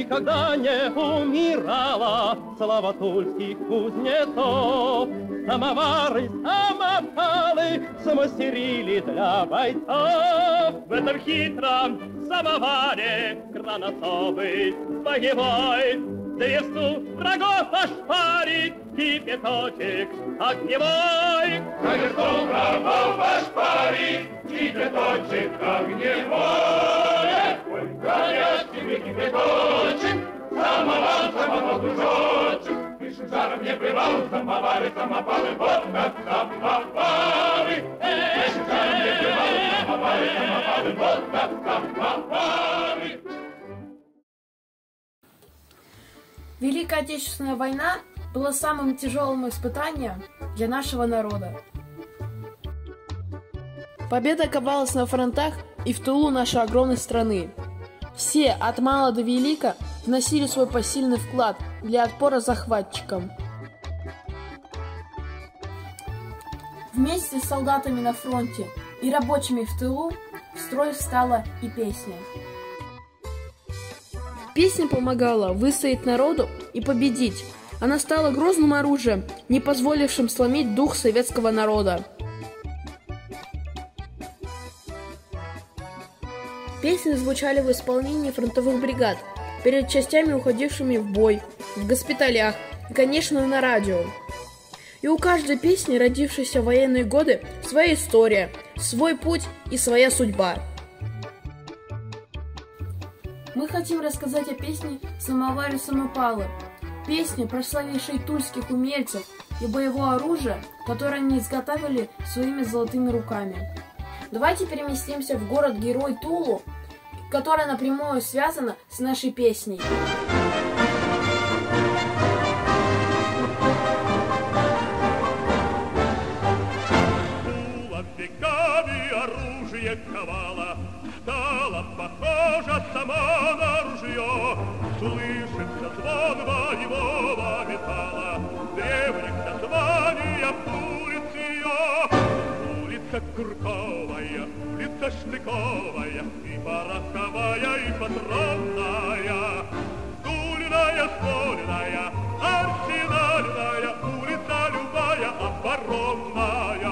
никогда не умирала слава тульских кузнецов. Самовары, самопалы смастерили для бойцов. В этом хитром самоваре кран особый боевой древесу врагов ошпарить кипяточек огневой. Древесу врагов ошпарить кипяточек огневой. Ой, горячий кипяточек, самовар душочек, пишет жаром не плевал, самовары, самопалы, вот как самовары. Пишет жаром не плевал, самовары, самопалы, вот как самовары. Великая Отечественная война была самым тяжелым испытанием для нашего народа. Победа ковалась на фронтах и в тылу нашей огромной страны. Все, от мала до велика, вносили свой посильный вклад для отпора захватчикам. Вместе с солдатами на фронте и рабочими в тылу в строй встала и песня. Песня помогала выстоять народу и победить. Она стала грозным оружием, не позволившим сломить дух советского народа. Песни звучали в исполнении фронтовых бригад, перед частями, уходившими в бой, в госпиталях и, конечно, на радио. И у каждой песни, родившейся в военные годы, своя история, свой путь и своя судьба. Мы хотим рассказать о песне «Самовары-самопалы», песне, прославившей тульских умельцев и боевое оружие, которое они изготавливали своими золотыми руками. Давайте переместимся в город-герой Тулу, которая напрямую связана с нашей песней. Тула веками оружие ковала, стала похожа сама на ружье. Слышится звон боевого металла, древних названий улиц ее. Улица Курковая, улица Штыковая, и пороховая, и патронная, Тульная, Стольная, Арсенальная, улица любая, оборонная.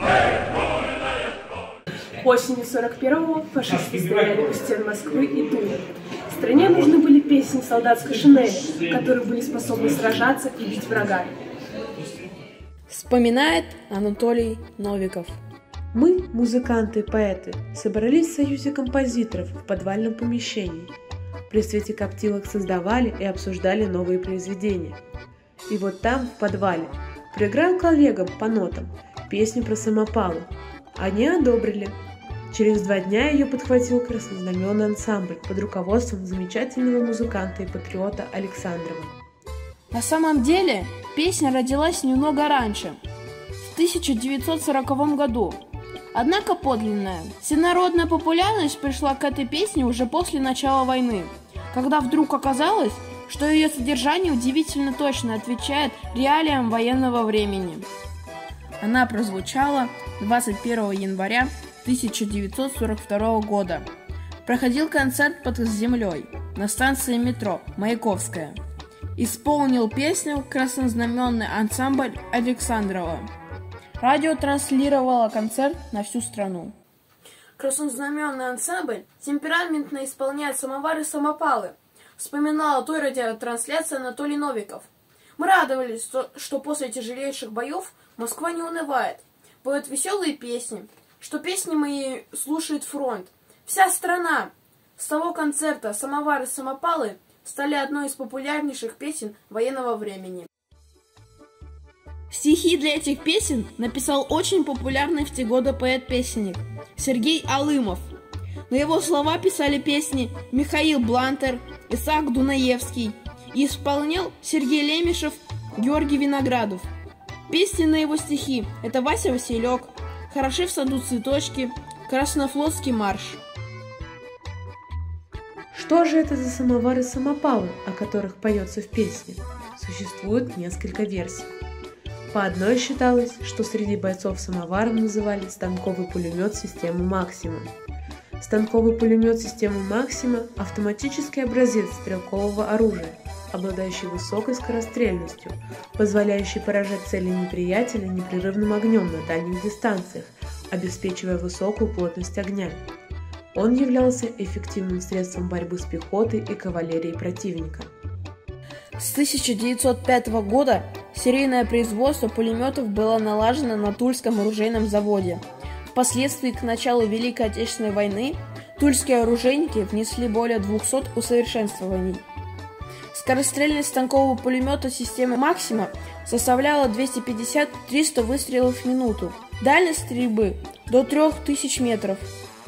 Осенью 41-го фашисты стояли у стен Москвы и Тулы. Стране нужны были песни солдатской шинели, которые были способны сражаться и бить врага. Вспоминает Анатолий Новиков. Мы, музыканты и поэты, собрались в союзе композиторов в подвальном помещении. При свете коптилок создавали и обсуждали новые произведения. И вот там, в подвале, проиграл коллегам по нотам песню про самопалы. Они одобрили. Через 2 дня ее подхватил краснознаменный ансамбль под руководством замечательного музыканта и патриота Александрова. На самом деле, песня родилась немного раньше, в 1940 году. Однако подлинная, всенародная популярность пришла к этой песне уже после начала войны, когда вдруг оказалось, что ее содержание удивительно точно отвечает реалиям военного времени. Она прозвучала 21 января 1942 года. Проходил концерт под землей на станции метро Маяковская. Исполнил песню краснознаменный ансамбль Александрова. Радио транслировало концерт на всю страну. Краснознаменный ансамбль темпераментно исполняет «Самовары-самопалы», вспоминал о той радиотрансляции Анатолий Новиков. Мы радовались, что после тяжелейших боев Москва не унывает, поет веселые песни, что песни мои слушает фронт. Вся страна. С того концерта «Самовары-самопалы» стали одной из популярнейших песен военного времени. Стихи для этих песен написал очень популярный в те годы поэт-песенник Сергей Алымов. На его слова писали песни Михаил Блантер, Исаак Дунаевский и исполнял Сергей Лемешев, Георгий Виноградов. Песни на его стихи – это Вася Василек, «Хороши в саду цветочки», «Краснофлотский марш». Что же это за самовары-самопалы, о которых поется в песне? Существует несколько версий. По одной считалось, что среди бойцов самоваром называли станковый пулемет системы «Максимум». Станковый пулемет системы «Максима» – автоматический образец стрелкового оружия, обладающий высокой скорострельностью, позволяющий поражать цели неприятеля непрерывным огнем на дальних дистанциях, обеспечивая высокую плотность огня. Он являлся эффективным средством борьбы с пехотой и кавалерией противника. С 1905 года серийное производство пулеметов было налажено на Тульском оружейном заводе. Впоследствии, к началу Великой Отечественной войны, тульские оружейники внесли более 200 усовершенствований. Скорострельность станкового пулемета системы «Максима» составляла 250-300 выстрелов в минуту. Дальность стрельбы – до 3000 метров.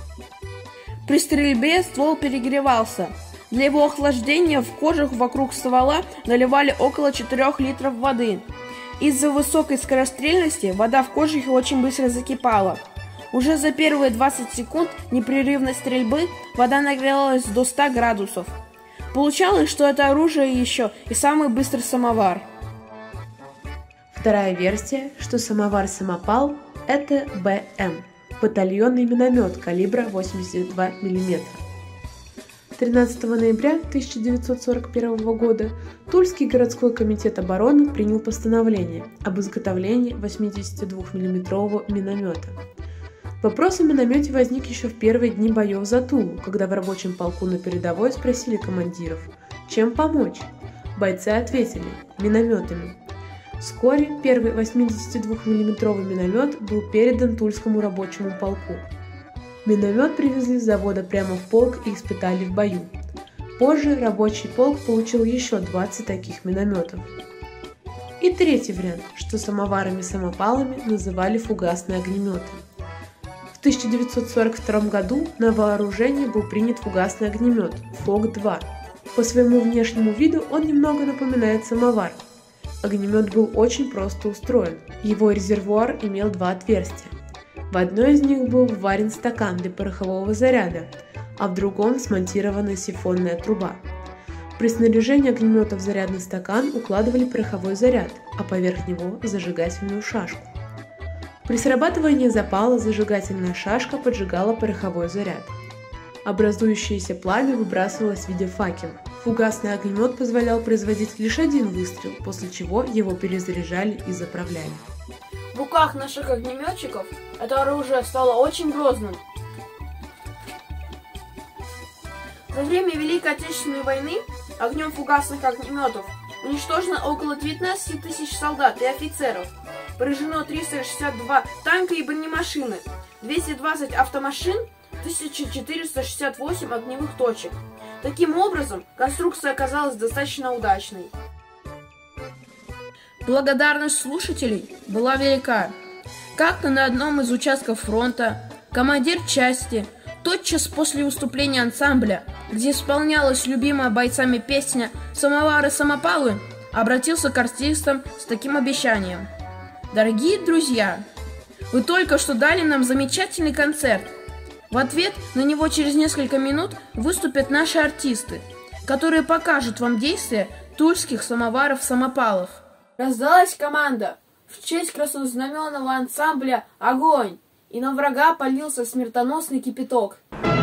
При стрельбе ствол перегревался. Для его охлаждения в кожух вокруг ствола наливали около 4 литров воды. Из-за высокой скорострельности вода в кожухе очень быстро закипала. Уже за первые 20 секунд непрерывной стрельбы вода нагрелась до 100 градусов. Получалось, что это оружие еще и самый быстрый самовар. Вторая версия, что самовар-самопал – это БМ – батальонный миномет калибра 82 мм. 13 ноября 1941 года Тульский городской комитет обороны принял постановление об изготовлении 82 мм миномета. Вопрос о миномете возник еще в первые дни боев за Тулу, когда в рабочем полку на передовой спросили командиров, чем помочь. Бойцы ответили – минометами. Вскоре первый 82 мм миномет был передан Тульскому рабочему полку. Миномет привезли с завода прямо в полк и испытали в бою. Позже рабочий полк получил еще 20 таких минометов. И третий вариант, что самоварами-самопалами называли фугасные огнеметы. В 1942 году на вооружение был принят фугасный огнемет ФОГ-2. По своему внешнему виду он немного напоминает самовар. Огнемет был очень просто устроен. Его резервуар имел 2 отверстия. В одной из них был вварен стакан для порохового заряда, а в другом смонтирована сифонная труба. При снаряжении огнемета в зарядный стакан укладывали пороховой заряд, а поверх него зажигательную шашку. При срабатывании запала зажигательная шашка поджигала пороховой заряд. Образующееся пламя выбрасывалось в виде факела. Фугасный огнемет позволял производить лишь один выстрел, после чего его перезаряжали и заправляли. В руках наших огнеметчиков это оружие стало очень грозным. За время Великой Отечественной войны огнем фугасных огнеметов уничтожено около 19 тысяч солдат и офицеров. Поражено 362 танка и бронемашины, 220 автомашин, 1468 огневых точек. Таким образом, конструкция оказалась достаточно удачной. Благодарность слушателей была велика. Как-то на одном из участков фронта командир части, тотчас после выступления ансамбля, где исполнялась любимая бойцами песня «Самовары-самопалы», обратился к артистам с таким обещанием. «Дорогие друзья, вы только что дали нам замечательный концерт. В ответ на него через несколько минут выступят наши артисты, которые покажут вам действия тульских самоваров-самопалов». Раздалась команда в честь краснознаменного ансамбля «Огонь», и на врага полился смертоносный кипяток.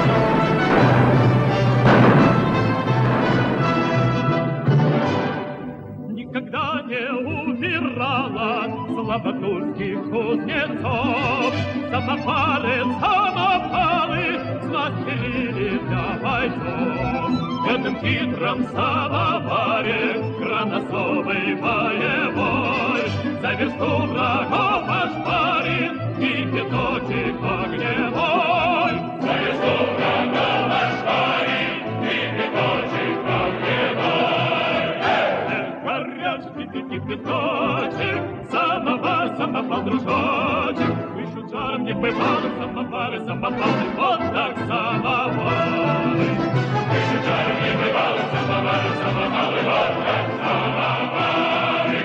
Никогда не умирала слава тульских кузнецов. Самопалы, самопалы смастерили для бойцов. В этом хитром самоваре граносовый боевой за версту врагов ошпарит кипяточек огневой. За версту врагов ошпарит кипяточек огневой. Горячий кипяточек, самовар, самопал, дружочек. Выше жаром не бывало, самовары, самопалы, вот так самовары. Выше жаром не бывало, самовары, самопалы, вот так самовары.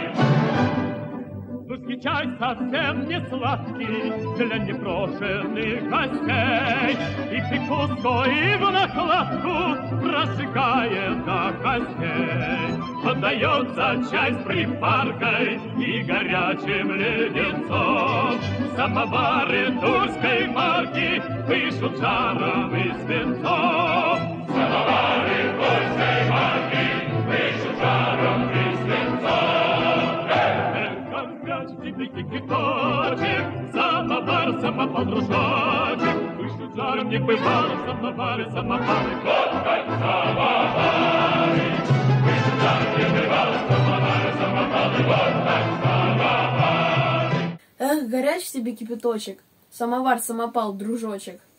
Русский чай совсем не сладкий для непрошенных гостей, и прикуску, и в накладку прожигает до костей. Подается чай с припаркой и горячим леденцом. Самовары тульской марки пышут дышат жаром и свинцом. Самовары польской марки дышат жаром и свинцом. Эх, горячий дикий кипяточек, самовар, самопал, дружочек, дышат жаром не бывало, самовары, самопалы, вот как самовары. Дышат жаром не бывало, самовары, самопалы, вот как самовары. Эх, горячий тебе кипяточек, самовар, самопал, дружочек.